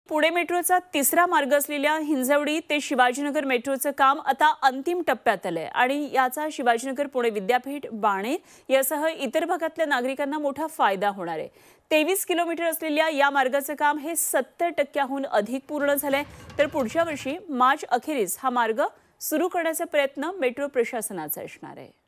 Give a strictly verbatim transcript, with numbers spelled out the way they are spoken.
पुणे मेट्रोचा तिसरा मार्ग असलेल्या हिंजवडी ते शिवाजीनगर मेट्रोचं काम आता अंतिम टप्प्यात आलंय आणि याचा शिवाजीनगर पुणे विद्यापीठ बाणेर यासह इतर भागातल्या नागरिकांना मोठा फायदा होणार आहे। तेवीस किलोमीटर असलेल्या या मार्गाचं काम हे सत्तर टक्क्याहून अधिक पूर्ण झालंय, तर पुढच्या वर्षी मार्च अखेरीस हा मार्ग सुरू करण्याचा प्रयत्न मेट्रो प्रशासनाचा असणार आहे।